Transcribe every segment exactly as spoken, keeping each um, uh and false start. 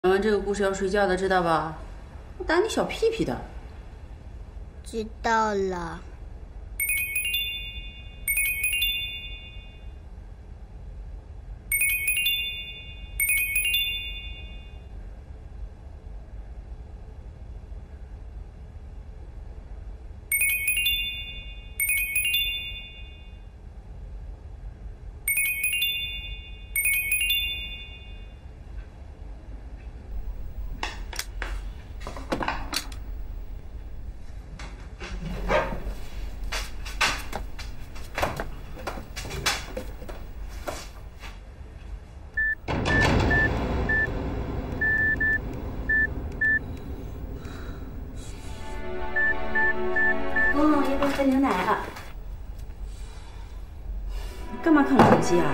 讲完这个故事要睡觉的，知道吧？我打你小屁屁的。 知道了。 哦，要不要喝牛奶啊？你干嘛看我手机啊？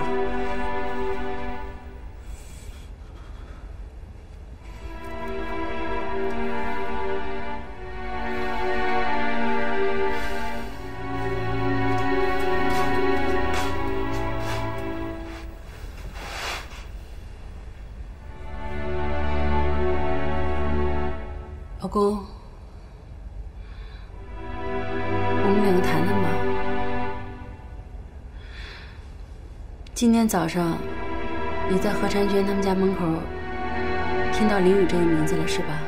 老公。我们两个谈谈吧。今天早上，你在何婵娟他们家门口听到林雨这个名字了，是吧？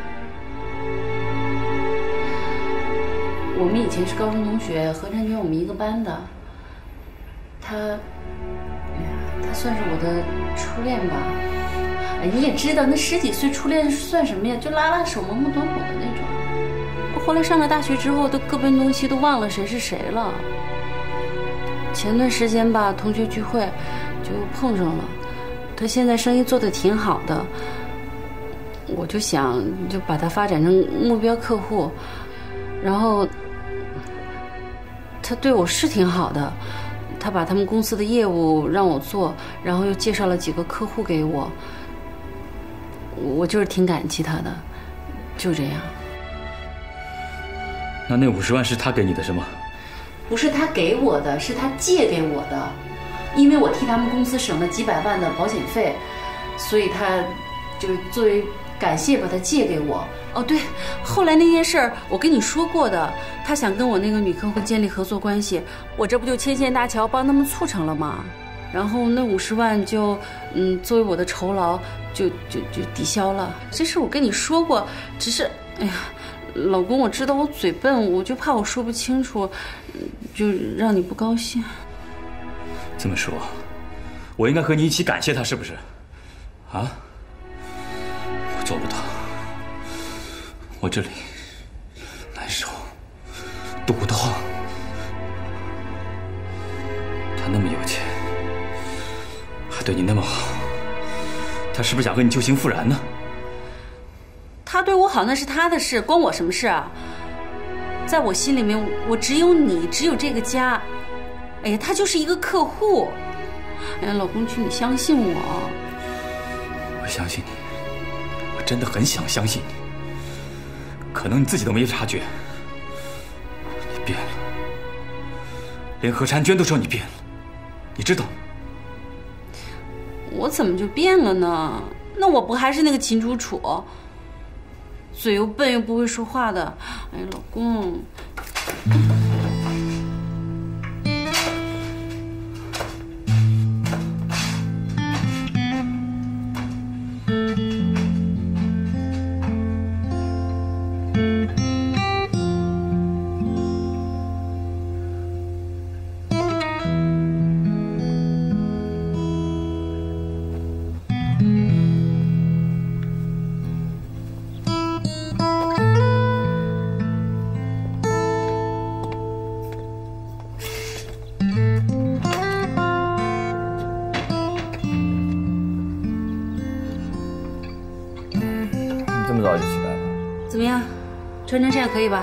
我们以前是高中同学，何婵娟我们一个班的。她，哎呀，她算是我的初恋吧。哎，你也知道，那十几岁初恋算什么呀？就拉拉手、懵懵懂懂的那种。后来上了大学之后，都各奔东西，都忘了谁是谁了。前段时间吧，同学聚会就碰上了。他现在生意做得挺好的，我就想就把他发展成目标客户。然后他对我是挺好的，他把他们公司的业务让我做，然后又介绍了几个客户给我。我就是挺感激他的，就这样。 那那五十万是他给你的是吗？ 不是他给我的，是他借给我的，因为我替他们公司省了几百万的保险费，所以他就是作为感谢把它借给我。哦，对，后来那件事儿我跟你说过的，他想跟我那个女客户建立合作关系，我这不就牵线搭桥帮他们促成了吗？然后那五十万就嗯作为我的酬劳就就就抵消了。这事我跟你说过，只是哎呀，老公，我知道我嘴笨，我就怕我说不清楚，就让你不高兴。 这么说，我应该和你一起感谢他，是不是？啊？我做不到，我这里难受，堵得慌。他那么有钱，还对你那么好，他是不是想和你旧情复燃呢？ 他对我好那是他的事，关我什么事啊？在我心里面，我只有你，只有这个家。哎呀，他就是一个客户。哎呀，老公，去你相信我。 我相信你，我真的很想相信你。可能你自己都没察觉，你变了，连何婵娟都说你变了，你知道吗？ 我怎么就变了呢？那我不还是那个秦楚楚？嘴又笨又不会说话的，哎，老公。 这么早就起来了？ 怎么样，穿成这样可以吧？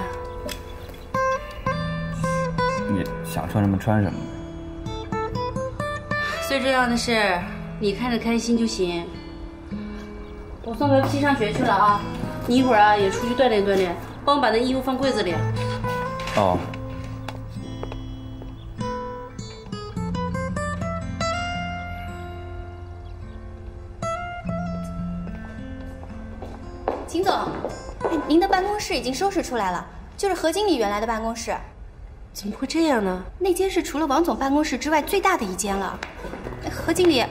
你想穿什么穿什么。 最重要的是，你看着开心就行。我送刘七上学去了啊，你一会儿啊也出去锻炼锻炼，帮我把那衣服放柜子里。 哦。 秦总，哎，您的办公室已经收拾出来了，就是何经理原来的办公室。 怎么会这样呢？ 那间是除了王总办公室之外最大的一间了。哎何经理，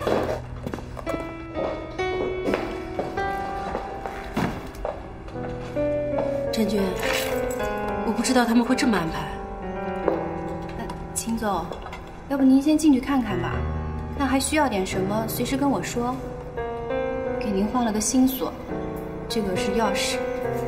婵娟，我不知道他们会这么安排。 呃秦总，要不您先进去看看吧，那还需要点什么，随时跟我说。给您换了个新锁，这个是钥匙。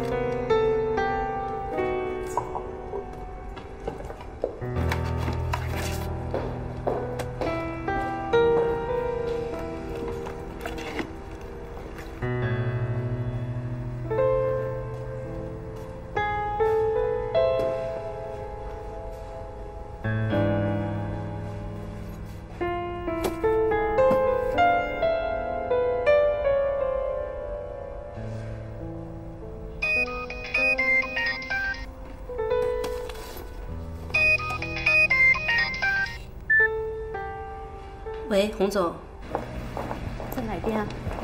喂，洪总， 在哪边啊？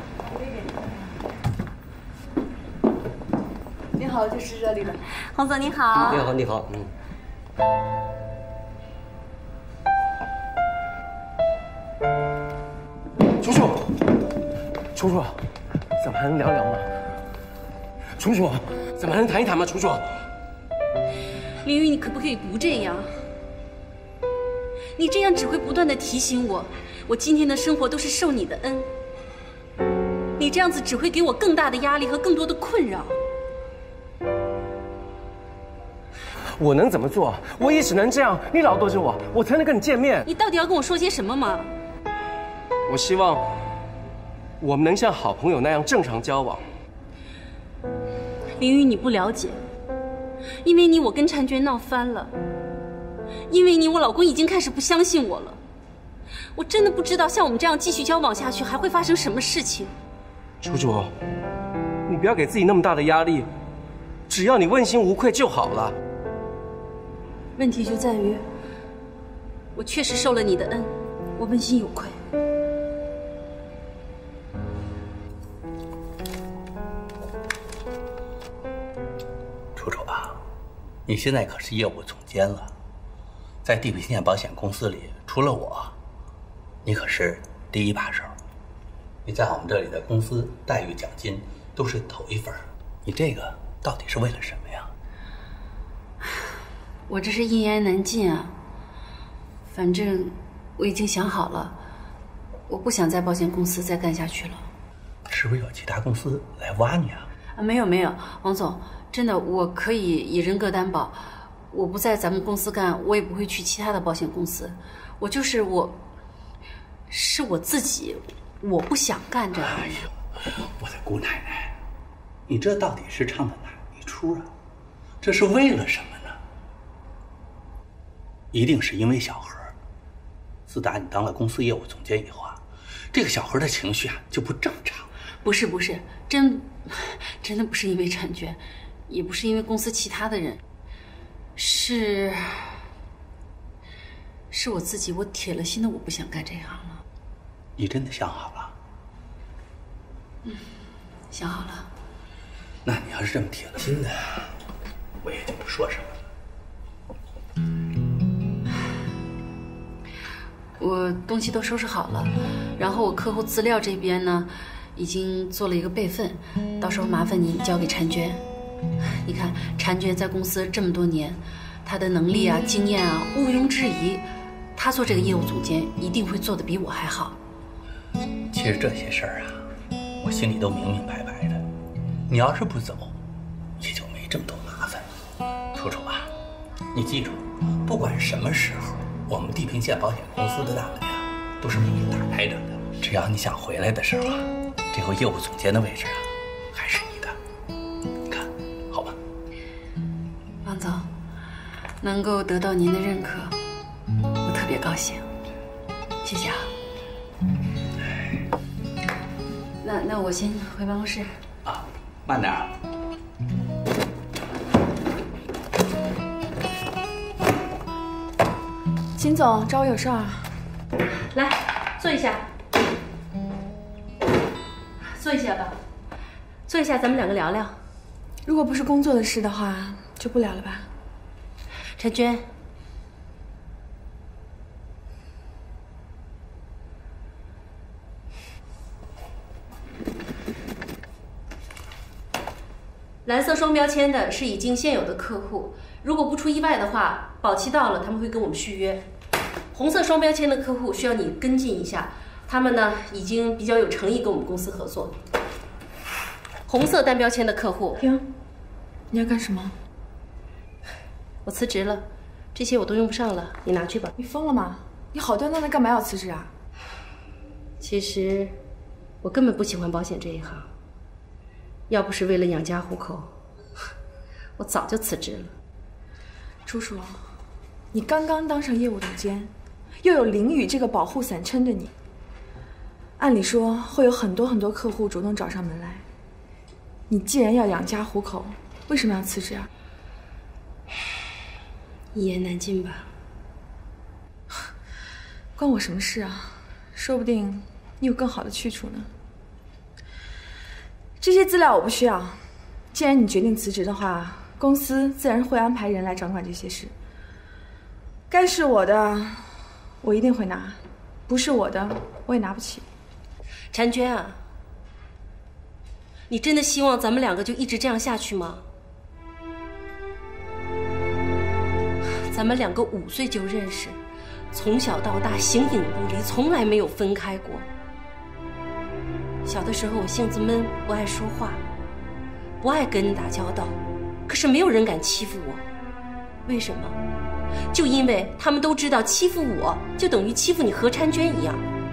你好，就是这里的。 洪总你好。 你好，你好，嗯。 楚楚，楚楚，咱们还能聊聊吗？楚楚，咱们还能谈一谈吗？楚楚， 林雨，你可不可以不这样？你这样只会不断的提醒我，我今天的生活都是受你的恩。你这样子只会给我更大的压力和更多的困扰。 我能怎么做？我也只能这样，你老躲着我，我才能跟你见面。 你到底要跟我说些什么吗？ 我希望我们能像好朋友那样正常交往。 林雨，你不了解，因为你我跟婵娟闹翻了。因为你，我老公已经开始不相信我了。我真的不知道像我们这样继续交往下去还会发生什么事情。 楚楚，你不要给自己那么大的压力，只要你问心无愧就好了。 问题就在于，我确实受了你的恩，我问心有愧。 楚楚啊，你现在可是业务总监了。在地平线保险公司里，除了我，你可是第一把手。你在我们这里的公司待遇、奖金都是头一份。你这个到底是为了什么呀？ 我这是一言难尽啊。反正我已经想好了，我不想在保险公司再干下去了。 是不是有其他公司来挖你啊？ 啊，没有没有，王总，真的我可以以人格担保。我不在咱们公司干，我也不会去其他的保险公司。我就是我，是我自己，我不想干这个。 哎呦，我的姑奶奶，你这到底是唱的哪一出啊？这是为了什么呢？一定是因为小何。自打你当了公司业务总监以后啊，这个小何的情绪啊就不正常。 不是不是，真真的不是因为婵娟，也不是因为公司其他的人。是，是我自己，我铁了心的，我不想干这行了。 你真的想好了？ 嗯，想好了。 那你要是这么铁了心的，我也就不说什么了。 我东西都收拾好了，然后我客户资料这边呢，已经做了一个备份，到时候麻烦您交给婵娟。你看，婵娟在公司这么多年，她的能力啊、经验啊，毋庸置疑。她做这个业务总监，一定会做得比我还好。 其实这些事儿啊，我心里都明明白白的。你要是不走，也就没这么多麻烦了。楚楚啊，你记住，不管什么时候，我们地平线保险公司的大门呀，都是为你打开着的。只要你想回来的时候啊，这个业务总监的位置啊，还是你的。你看，好吧？ 王总，能够得到您的认可，我特别高兴，谢谢啊。那那我先回办公室啊，慢点啊。 秦总找我有事儿。 来，坐一下，坐一下吧。坐坐一下，咱们两个聊聊。 如果不是工作的事的话，就不聊了吧。 陈娟，蓝色双标签的是已经现有的客户，如果不出意外的话，保期到了他们会跟我们续约。红色双标签的客户需要你跟进一下，他们呢已经比较有诚意跟我们公司合作。红色单标签的客户， 停，你要干什么？ 我辞职了，这些我都用不上了，你拿去吧。 你疯了吗？你好端端的干嘛要辞职啊？ 其实，我根本不喜欢保险这一行。要不是为了养家糊口，我早就辞职了。 楚楚，你刚刚当上业务总监，又有林宇这个保护伞撑着你，按理说会有很多很多客户主动找上门来。你既然要养家糊口，为什么要辞职啊？ 一言难尽吧。 关我什么事啊？说不定你有更好的去处呢。这些资料我不需要。既然你决定辞职的话，公司自然会安排人来掌管这些事。该是我的，我一定会拿；不是我的，我也拿不起。 婵娟啊，你真的希望咱们两个就一直这样下去吗？咱们两个五岁就认识，从小到大形影不离，从来没有分开过。小的时候我性子闷，不爱说话，不爱跟人打交道，可是没有人敢欺负我。为什么？就因为他们都知道欺负我就等于欺负你何婵娟一样。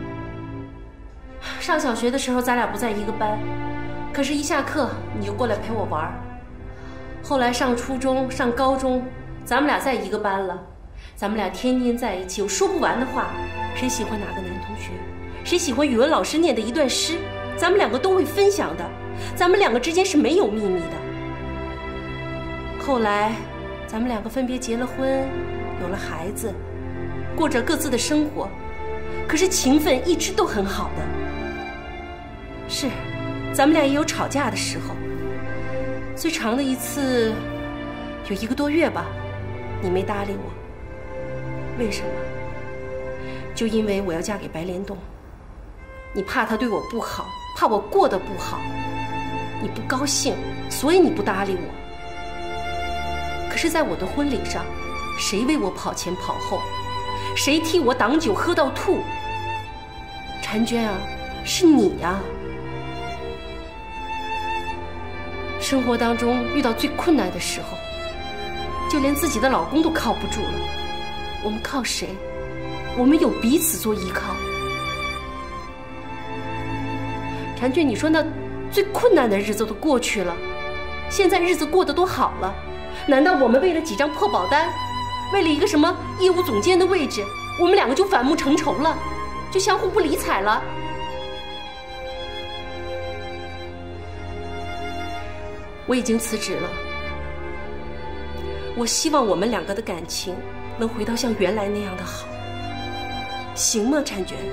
上小学的时候咱俩不在一个班，可是一下课你就过来陪我玩。后来上初中上高中，咱们俩在一个班了，咱们俩天天在一起，有说不完的话。谁喜欢哪个男同学，谁喜欢语文老师念的一段诗，咱们两个都会分享的，咱们两个之间是没有秘密的。后来咱们两个分别结了婚，有了孩子，过着各自的生活，可是情分一直都很好的。是，咱们俩也有吵架的时候，最长的一次有一个多月吧，你没搭理我。为什么？就因为我要嫁给白莲洞，你怕他对我不好，怕我过得不好，你不高兴，所以你不搭理我。可是在我的婚礼上，谁为我跑前跑后，谁替我挡酒喝到吐？婵娟啊，是你呀！生活当中遇到最困难的时候，就连自己的老公都靠不住了，我们靠谁？我们有彼此做依靠。婵娟，你说那最困难的日子都过去了，现在日子过得多好了，难道我们为了几张破保单，为了一个什么业务总监的位置，我们两个就反目成仇了，就相互不理睬了？我已经辞职了，我希望我们两个的感情能回到像原来那样的好，行吗，婵娟？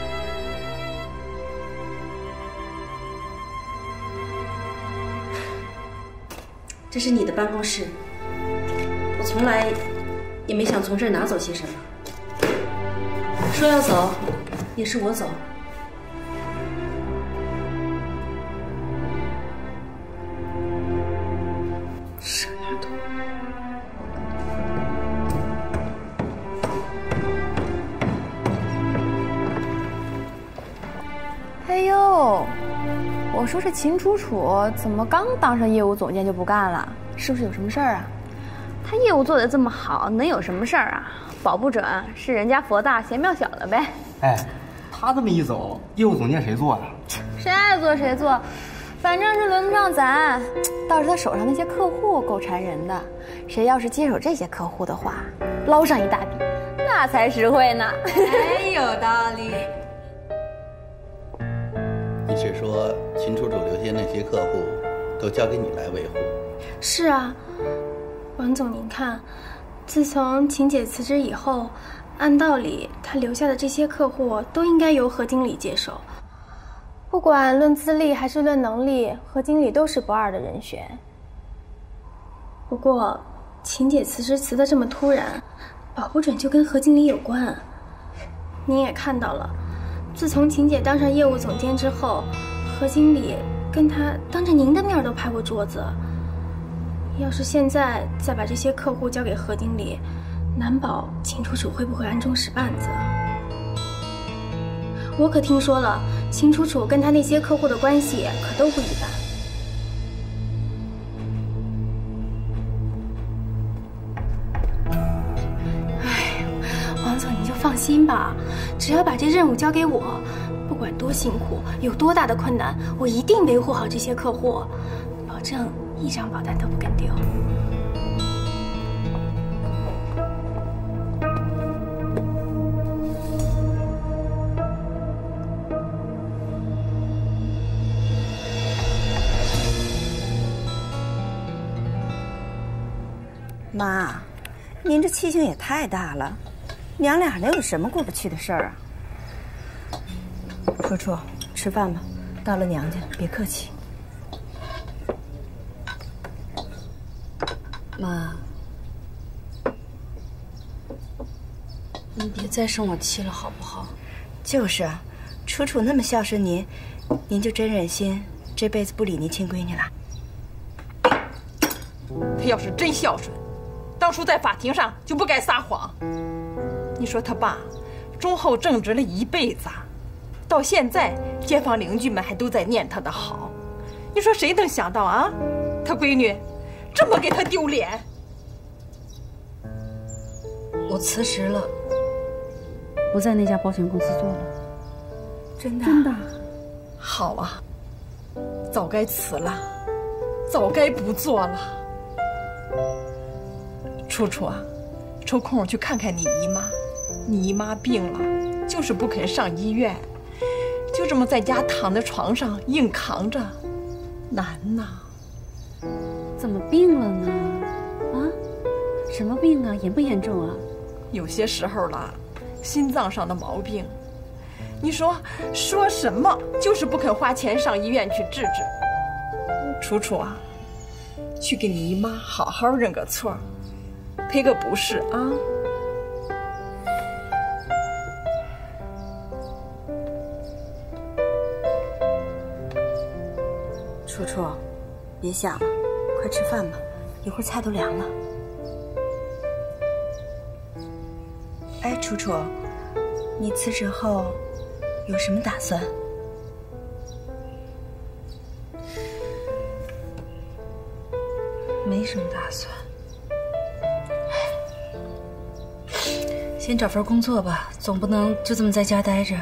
这是你的办公室，我从来也没想从这儿拿走些什么。说要走，也是我走。 傻丫头。 哎呦，我说这秦楚楚怎么刚当上业务总监就不干了？是不是有什么事儿啊？ 他业务做得这么好，能有什么事儿啊？保不准是人家佛大嫌庙小了呗。 哎，他这么一走，业务总监谁做呀？ 谁爱做谁做，反正是轮不上咱。倒是他手上那些客户够缠人的，谁要是接手这些客户的话，捞上一大笔，那才实惠呢。 哎，有道理。 你是说秦楚楚留下那些客户都交给你来维护？ 是啊，王总您看，自从秦姐辞职以后，按道理她留下的这些客户都应该由何经理接手。 不管论资历还是论能力，何经理都是不二的人选。不过，秦姐辞职辞得这么突然，保不准就跟何经理有关。您也看到了，自从秦姐当上业务总监之后，何经理跟她当着您的面都拍过桌子。要是现在再把这些客户交给何经理，难保秦楚楚会不会暗中使绊子。我可听说了，秦楚楚跟他那些客户的关系可都不一般。哎，王总你就放心吧，只要把这任务交给我，不管多辛苦，有多大的困难，我一定维护好这些客户，保证一张保单都不跟丢。 妈，您这气性也太大了，娘俩能有什么过不去的事儿啊？楚楚，吃饭吧，到了娘家别客气。 妈，你别再生我气了好不好？ 就是啊，楚楚那么孝顺您，您就真忍心这辈子不理您亲闺女了？ 他要是真孝顺，当初在法庭上就不该撒谎。你说他爸忠厚正直了一辈子，到现在街坊邻居们还都在念他的好。你说谁能想到啊，他闺女这么给他丢脸？ 我辞职了，不在那家保险公司做了。 真的？ 真的。好啊，早该辞了，早该不做了。楚楚啊，抽空去看看你姨妈。你姨妈病了，就是不肯上医院，就这么在家躺在床上硬扛着，难呐。 怎么病了呢？啊，什么病啊？严不严重啊？ 有些时候了，心脏上的毛病。你说说什么就是不肯花钱上医院去治治。楚楚啊，去给你姨妈好好认个错，赔个不是啊。 楚楚，别想了，快吃饭吧，一会儿菜都凉了。哎，楚楚，你辞职后有什么打算？ 没什么打算，先找份工作吧，总不能就这么在家待着。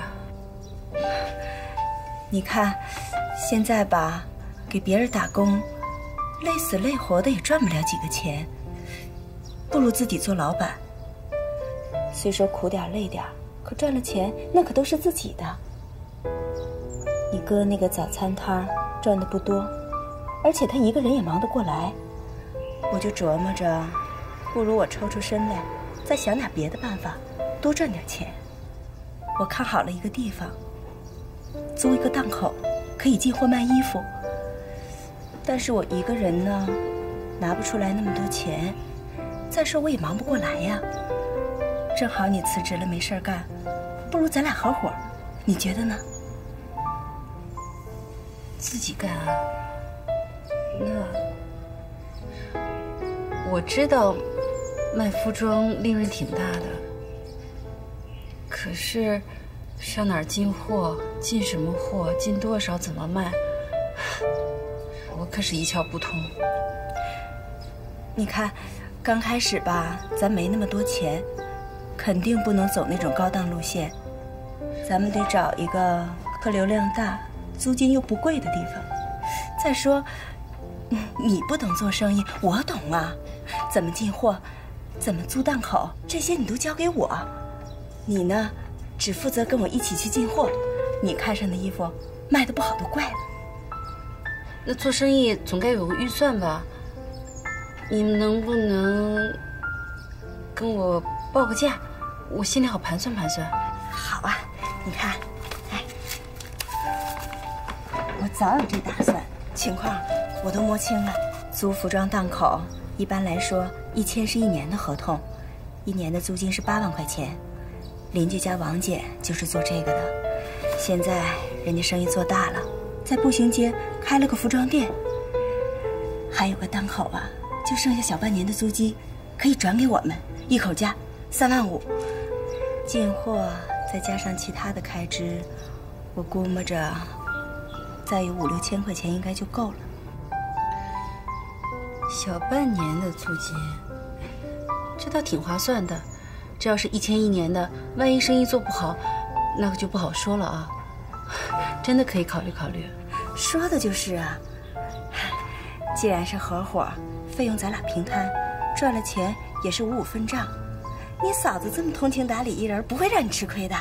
你看，现在吧，给别人打工，累死累活的也赚不了几个钱，不如自己做老板。虽说苦点累点，可赚了钱那可都是自己的。你哥那个早餐摊儿赚的不多，而且他一个人也忙得过来。我就琢磨着，不如我抽出身来，再想点别的办法，多赚点钱。我看好了一个地方，租一个档口，可以进货卖衣服。但是我一个人呢，拿不出来那么多钱，再说我也忙不过来呀。正好你辞职了没事干，不如咱俩合伙，你觉得呢？ 自己干啊？那我知道卖服装利润挺大的，可是上哪儿进货，进什么货，进多少，怎么卖，我可是一窍不通。 你看，刚开始吧，咱没那么多钱，肯定不能走那种高档路线，咱们得找一个客流量大、租金又不贵的地方。再说，你不懂做生意，我懂啊。怎么进货，怎么租档口，这些你都交给我。你呢，只负责跟我一起去进货。你看上的衣服，卖的不好都怪了。 那做生意总该有个预算吧？你们能不能跟我报个价，我心里好盘算盘算。 好啊，你看，哎， 早有这打算，情况我都摸清了。租服装档口，一般来说一签是一年的合同，一年的租金是八万块钱。邻居家王姐就是做这个的，现在人家生意做大了，在步行街开了个服装店，还有个档口啊，就剩下小半年的租金，可以转给我们，一口价三万五。进货再加上其他的开支，我估摸着再有五六千块钱应该就够了。 小半年的租金，这倒挺划算的。这要是一签一年的，万一生意做不好，那可就不好说了啊。真的可以考虑考虑。 说的就是啊，既然是合伙，费用咱俩平摊，赚了钱也是五五分账。你嫂子这么通情达理一人，不会让你吃亏的。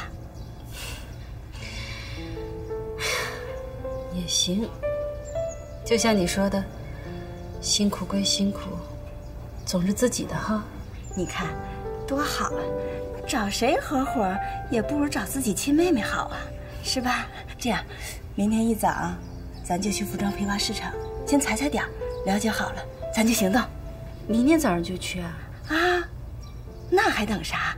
也行，就像你说的，辛苦归辛苦，总是自己的哈。 你看，多好啊！找谁合伙也不如找自己亲妹妹好啊，是吧？这样，明天一早，咱就去服装批发市场，先踩踩点，了解好了，咱就行动。 明天早上就去啊？ 啊，那还等啥？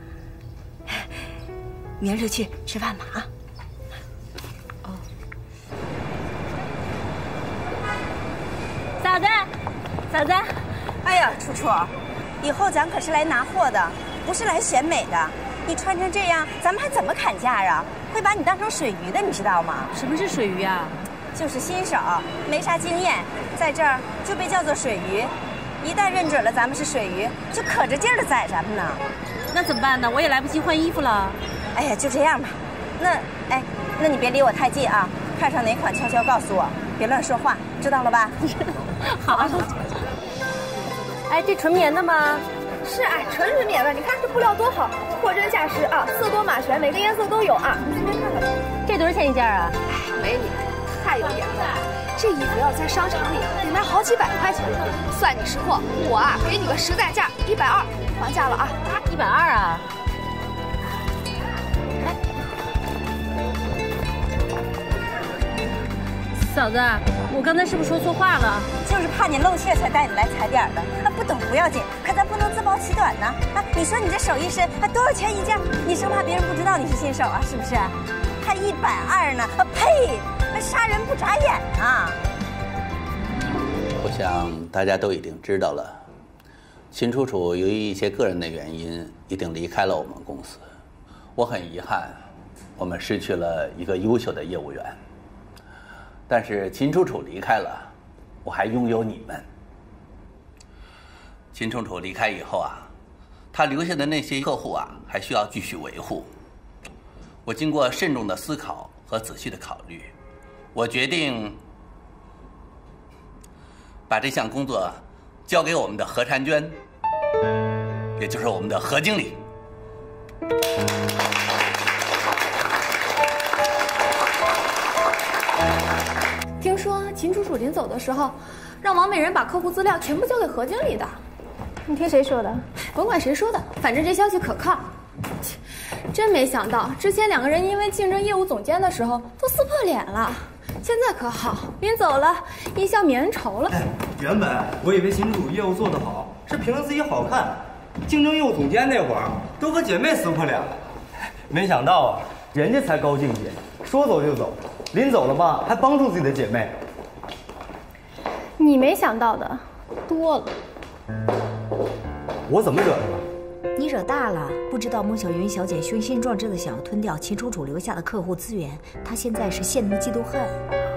明儿就去吃饭吧啊！ 哦。 嫂子，嫂子，哎呀，楚楚，以后咱可是来拿货的，不是来选美的。你穿成这样，咱们还怎么砍价啊？会把你当成水鱼的，你知道吗？ 什么是水鱼啊？ 就是新手，没啥经验，在这儿就被叫做水鱼。一旦认准了咱们是水鱼，就可着劲儿的宰咱们呢。 那怎么办呢？我也来不及换衣服了。 哎呀，就这样吧。那，哎，那你别离我太近啊，看上哪款悄悄告诉我，别乱说话，知道了吧？ 好啊。 哎，这纯棉的吗？是啊，纯纯棉的。你看这布料多好，货真价实啊，色多码全，每个颜色都有啊。你随便看看。 这多少钱一件啊？ 哎，美女，太有眼了。这衣服要在商场里得卖好几百块钱呢。算你识货，我啊给你个实在价，一百二，还价了啊！ 一百二啊？嫂子，我刚才是不是说错话了？ 就是怕你露怯才带你来踩点的。啊，不懂不要紧，可咱不能自暴其短呢。啊，你说你这手艺深，还多少钱一件？你生怕别人不知道你是新手啊，是不是？还一百二呢？啊呸！那杀人不眨眼啊！ 我想大家都已经知道了，秦楚楚由于一些个人的原因，已经离开了我们公司。我很遗憾，我们失去了一个优秀的业务员。但是秦楚楚离开了，我还拥有你们。秦楚楚离开以后啊，她留下的那些客户啊，还需要继续维护。我经过慎重的思考和仔细的考虑，我决定把这项工作交给我们的何婵娟，也就是我们的何经理。 听说秦楚楚临走的时候，让王美人把客户资料全部交给何经理的。你听谁说的？甭管谁说的，反正这消息可靠。真没想到，之前两个人因为竞争业务总监的时候都撕破脸了，现在可好，临走了一笑泯恩仇了。 哎，原本我以为秦楚楚业务做得好，是凭着自己好看，竞争业务总监那会儿都和姐妹撕破脸了，没想到啊，人家才高境界，说走就走，临走了吧还帮助自己的姐妹。 你没想到的多了。 我怎么惹的了？ 你惹大了，不知道孟小云小姐雄心壮志的想要吞掉秦楚楚留下的客户资源，她现在是羡慕嫉妒恨。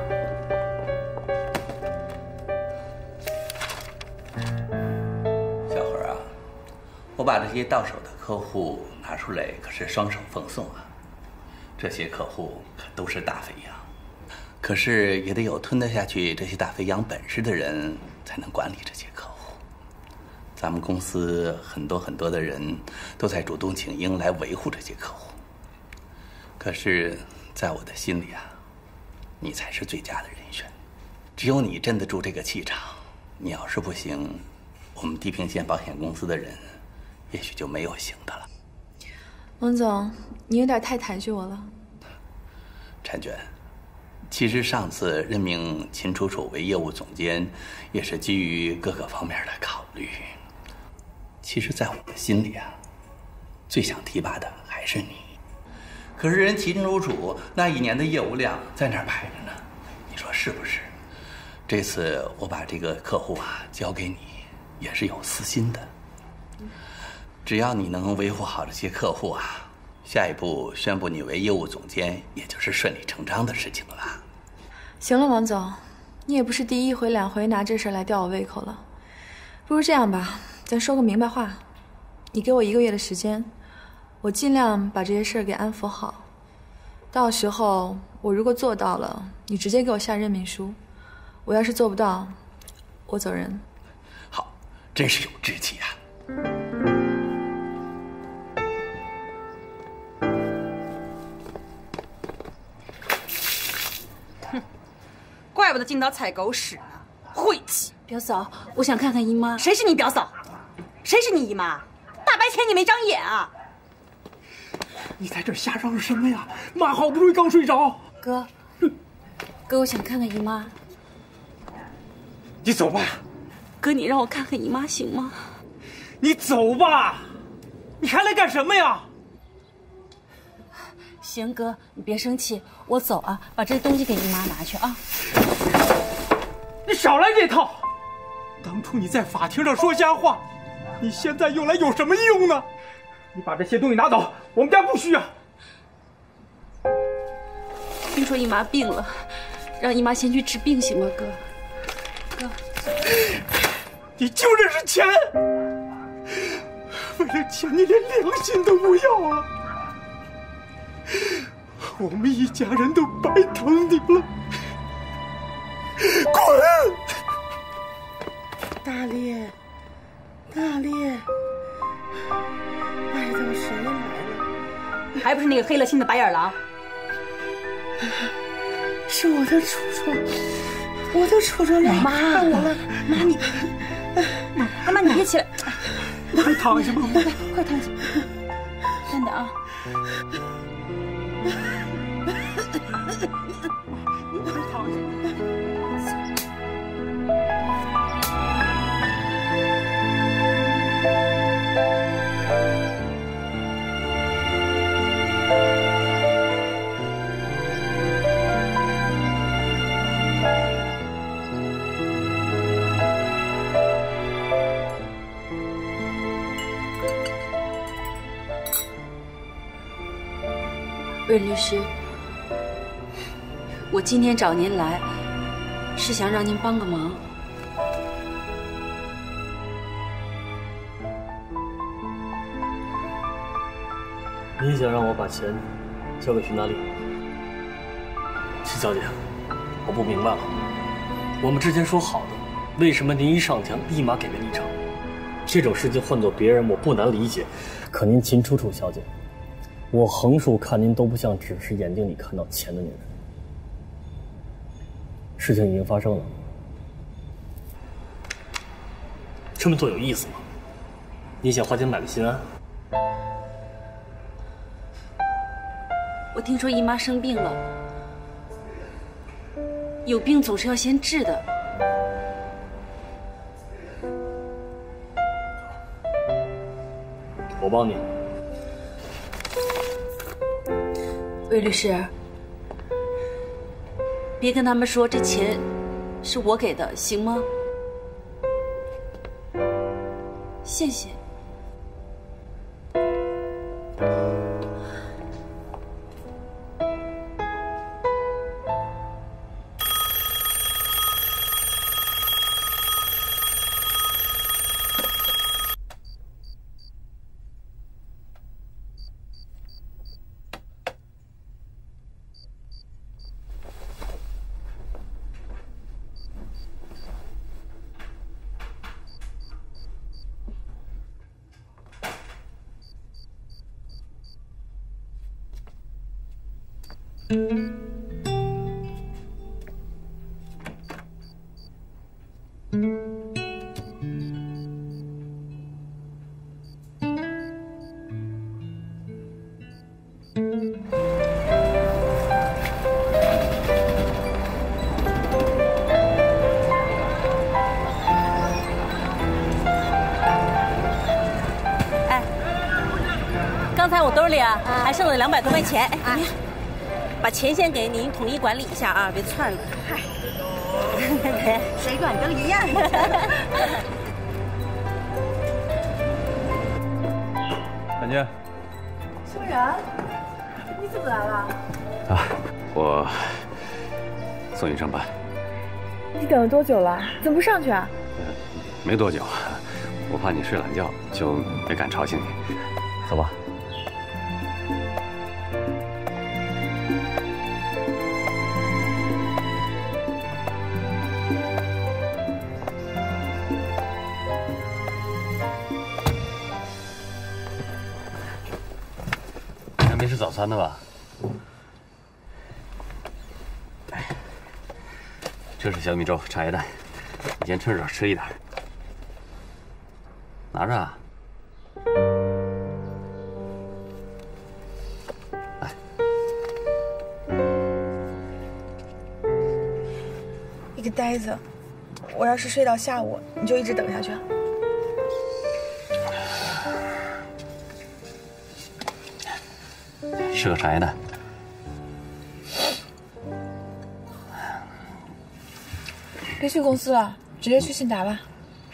小何啊，我把这些到手的客户拿出来，可是双手奉送啊。这些客户可都是大肥羊，可是也得有吞得下去这些大肥羊本事的人才能管理这些客户。咱们公司很多很多的人都在主动请缨来维护这些客户，可是在我的心里啊，你才是最佳的人选。只有你镇得住这个气场，你要是不行，我们地平线保险公司的人也许就没有行的了。 王总，你有点太抬举我了。 婵娟， 其实上次任命秦楚楚为业务总监，也是基于各个方面的考虑。其实，在我的心里啊，最想提拔的还是你。可是人秦楚楚那一年的业务量在那儿摆着呢，你说是不是？这次我把这个客户啊交给你，也是有私心的。只要你能维护好这些客户啊，下一步宣布你为业务总监，也就是顺理成章的事情了吧？ 行了，王总，你也不是第一回两回拿这事来吊我胃口了。不如这样吧，咱说个明白话，你给我一个月的时间，我尽量把这些事儿给安抚好。到时候我如果做到了，你直接给我下任命书；我要是做不到，我走人。 好，真是有志气啊！ 哼，怪不得净到踩狗屎呢，晦气！ 表嫂，我想看看姨妈。 谁是你表嫂？谁是你姨妈？大白天你没长眼啊！ 你在这瞎嚷嚷什么呀？妈好不容易刚睡着。 哥，哥，我想看看姨妈。 你走吧。 哥，你让我看看姨妈行吗？ 你走吧，你还来干什么呀？ 行，哥，你别生气，我走啊，把这东西给姨妈拿去啊。 你少来这套！当初你在法庭上说瞎话，你现在又来有什么用呢？你把这些东西拿走，我们家不需要。 听说姨妈病了，让姨妈先去治病行吗，哥？哥， 你就认识钱，为了钱你连良心都不要啊！我们一家人都白疼你了，滚！ 大烈，大烈，外头谁来了？ 还不是那个黑了心的白眼狼？ 是我的楚楚，我的楚楚来看我了。妈，你， 妈妈，你别起来， 快躺下吧， 快快躺下，慢点啊。 你快躺下。 魏律师，我今天找您来，是想让您帮个忙。 你想让我把钱交给徐大力？齐小姐，我不明白了，我们之前说好的，为什么您一上庭立马给个立场？这种事情换做别人我不难理解，可您秦楚楚小姐，我横竖看您都不像只是眼睛里看到钱的女人。事情已经发生了，这么做有意思吗？你想花钱买个心安？ 我听说姨妈生病了，有病总是要先治的。 我帮你。 魏律师，别跟他们说这钱是我给的，行吗？谢谢。 刚才我兜里啊还剩了两百多块钱，哎，把钱先给你，你统一管理一下啊，别串了。嗨， 谁管都一样。 感觉。 修然，你怎么来了？ 啊，我送你上班。 你等了多久了？怎么不上去啊？ 没多久，我怕你睡懒觉，就没敢吵醒你。走吧。你还没吃早餐呢吧？这是小米粥、茶叶蛋，你先趁热吃一点。拿着啊。来。 你个呆子！我要是睡到下午，你就一直等下去。 吃个茶叶蛋。 别去公司了，直接去信达吧。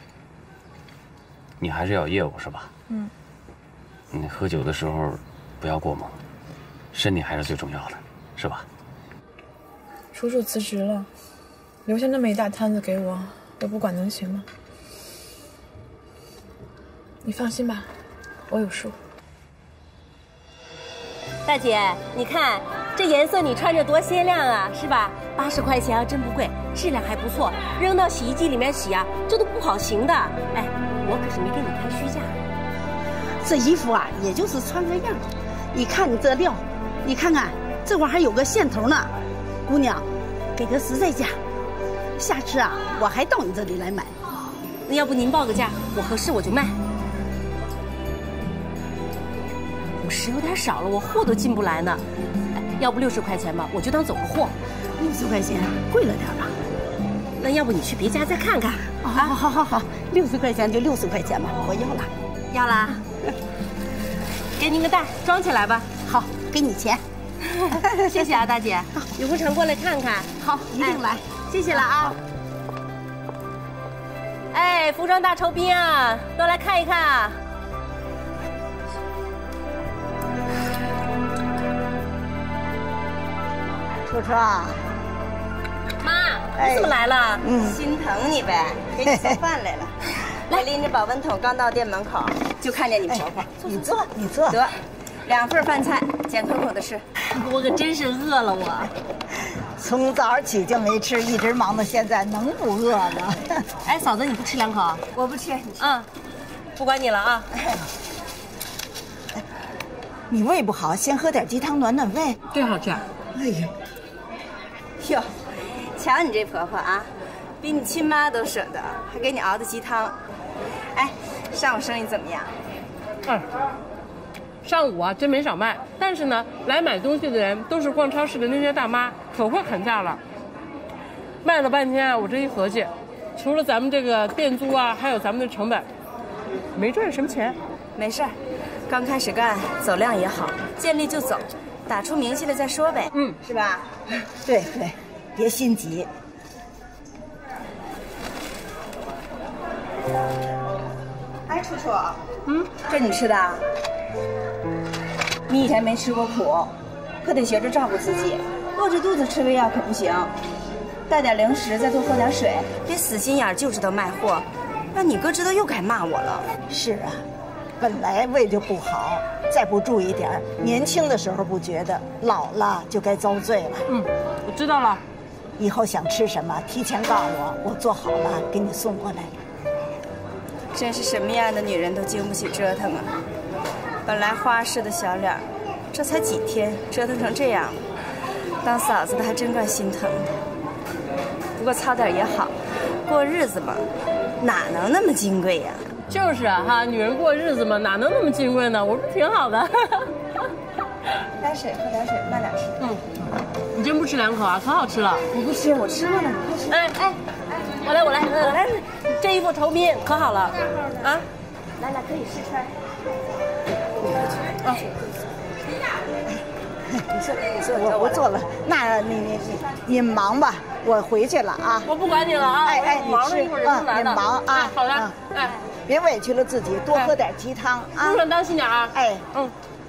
你还是要有业务是吧？ 嗯。 你喝酒的时候不要过猛，身体还是最重要的，是吧？ 楚楚辞职了，留下那么一大摊子给我，我不管能行吗？你放心吧，我有数。 大姐，你看这颜色，你穿着多鲜亮啊，是吧？八十块钱啊，真不贵，质量还不错，扔到洗衣机里面洗啊，这都不好行的。哎，我可是没给你开虚价。 这衣服啊，也就是穿个样。你看你这料，你看看这会儿还有个线头呢。姑娘，给个实在价。下次啊，我还到你这里来买。 那要不您报个价，我合适我就卖。五十有点少了，我货都进不来呢。哎，要不六十块钱吧，我就当走个货。 六十块钱贵了点吧？ 那要不你去别家再看看。 啊，好好好好，六十块钱就六十块钱吧，我要了。 要啦。给您个袋，装起来吧。 好，给你钱。 谢谢啊，大姐。有空常过来看看。 好，一定来。 谢谢了啊。哎，服装大酬宾啊，都来看一看啊。 楚楚啊， 妈，你怎么来了？嗯，心疼你呗，给你送饭来了。我拎着保温桶刚到店门口，就看见你婆婆。 你坐，你坐。 得，两份饭菜，简口口的吃。 我可真是饿了我。 从早起就没吃，一直忙到现在，能不饿吗？ 哎，嫂子，你不吃两口？ 我不吃。 嗯，不管你了啊。 你胃不好，先喝点鸡汤暖暖胃。 对，好吃。 哎呀。 哟，瞧你这婆婆啊，比你亲妈都舍得，还给你熬的鸡汤。哎，上午生意怎么样？ 嗯，上午啊真没少卖，但是呢，来买东西的人都是逛超市的那些大妈，可会砍价了。卖了半天啊，我这一合计，除了咱们这个店租啊，还有咱们的成本，没赚什么钱。 没事儿，刚开始干，走量也好，见利就走。打出名气了再说呗，嗯，是吧？ 对对，别心急。 哎，楚楚，嗯，这你吃的？你以前没吃过苦，可得学着照顾自己，饿着肚子吃胃药可不行。带点零食，再多喝点水，别死心眼就知道卖货，让你哥知道又该骂我了。 是啊。本来胃就不好，再不注意点，年轻的时候不觉得，老了就该遭罪了。 嗯，我知道了。 以后想吃什么，提前告诉我，我做好了给你送过来。 真是什么样的女人都经不起折腾啊！本来花似的小脸，这才几天，折腾成这样，当嫂子的还真怪心疼的。不过糙点也好，过日子嘛，哪能那么金贵呀？ 就是啊哈，女人过日子嘛，哪能那么金贵呢？我说挺好的。 来水，喝点水，慢点吃。 嗯，你真不吃两口啊？可好吃了。 你不吃，我吃过了，你快吃。 哎哎哎，我来我来我来，这衣服酬宾可好了啊！ 来来，可以试穿。 啊。我不做了，那你你你你忙吧，我回去了啊。 我不管你了啊， 哎哎，你忙了一会儿就来你忙啊。 好了，哎， 别委屈了自己，多喝点鸡汤啊。 路上当心点啊。 哎， 嗯。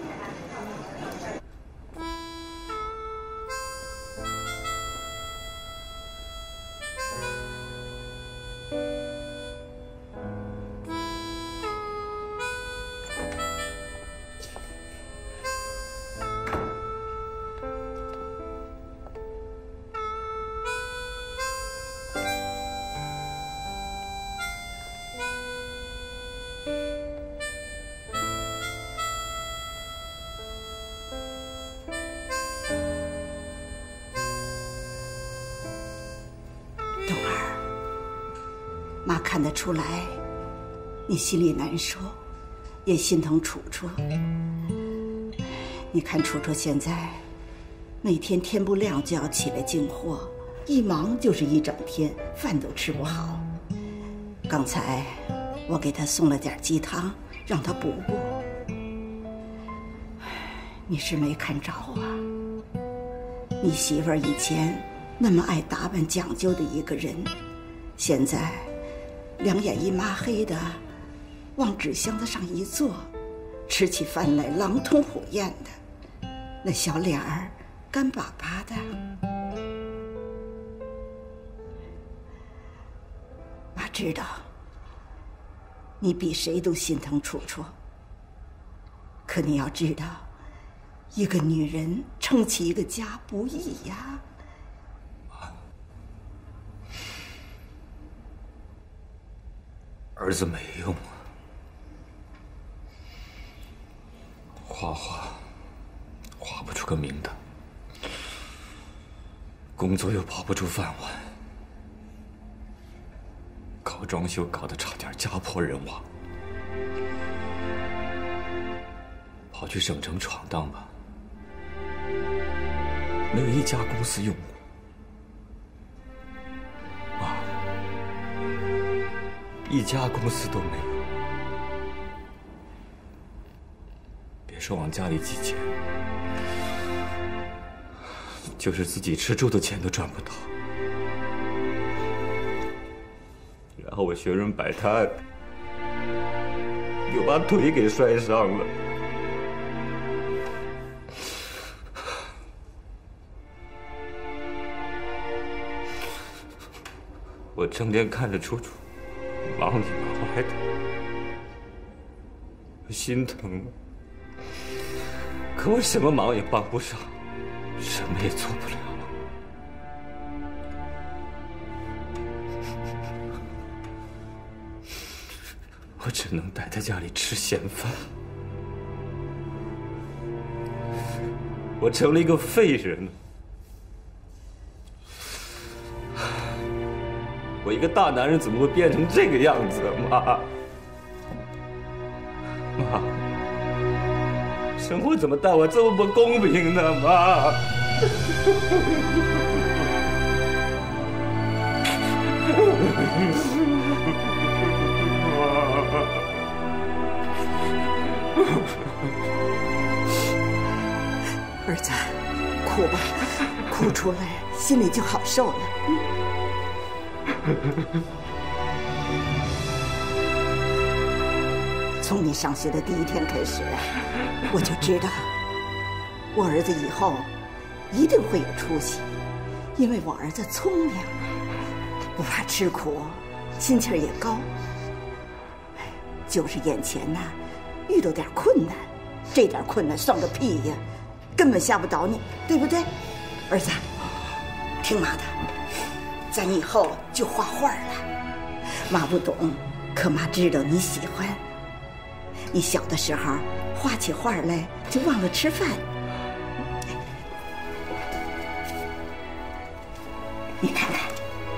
妈看得出来，你心里难受，也心疼楚楚。你看楚楚现在，每天天不亮就要起来进货，一忙就是一整天，饭都吃不好。刚才我给她送了点鸡汤，让她补补。你是没看着啊？你媳妇儿以前那么爱打扮讲究的一个人，现在两眼一抹黑的，往纸箱子上一坐，吃起饭来狼吞虎咽的，那小脸儿干巴巴的。妈知道，你比谁都心疼楚楚。可你要知道，一个女人撑起一个家不易呀。 儿子没用啊，画画画不出个名堂，工作又保不住饭碗，搞装修搞得差点家破人亡，跑去省城闯荡吧，没有一家公司用我。一家公司都没有，别说往家里寄钱，就是自己吃住的钱都赚不到。然后我学人摆摊，又把腿给摔伤了。我整天看着楚楚忙里忙外的，我心疼，可我什么忙也帮不上，什么也做不了。我只能待在家里吃闲饭，我成了一个废人。我一个大男人怎么会变成这个样子，妈？妈，生活怎么待我这么不公平呢，妈？ 儿子，哭吧，哭出来心里就好受了。嗯从你上学的第一天开始，我就知道我儿子以后一定会有出息，因为我儿子聪明，不怕吃苦，心气儿也高。就是眼前呐，遇到点困难，这点困难算个屁呀，根本吓不倒你，对不对？儿子，听妈的，咱以后就画画了。妈不懂，可妈知道你喜欢。你小的时候画起画来就忘了吃饭。你看看，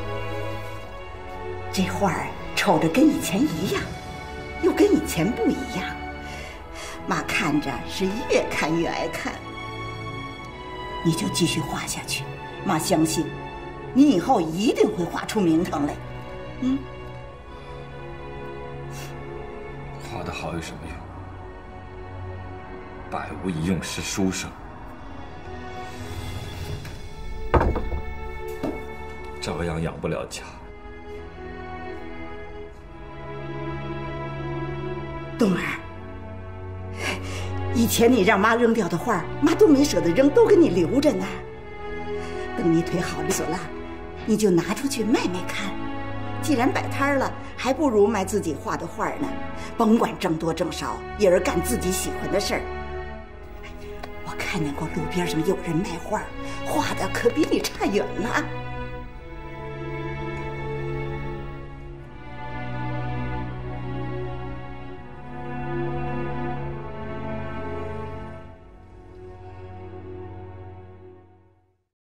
这画瞅着跟以前一样，又跟以前不一样。妈看着是越看越爱看。你就继续画下去，妈相信你以后一定会画出名堂来。嗯。 画得好有什么用？ 百无一用是书生，照样养不了家。 冬儿，以前你让妈扔掉的画，妈都没舍得扔，都给你留着呢。等你腿好了，你就拿出去卖卖看。既然摆摊了，还不如卖自己画的画呢。甭管挣多挣少，也是干自己喜欢的事儿。我看见过路边上有人卖画，画的可比你差远了。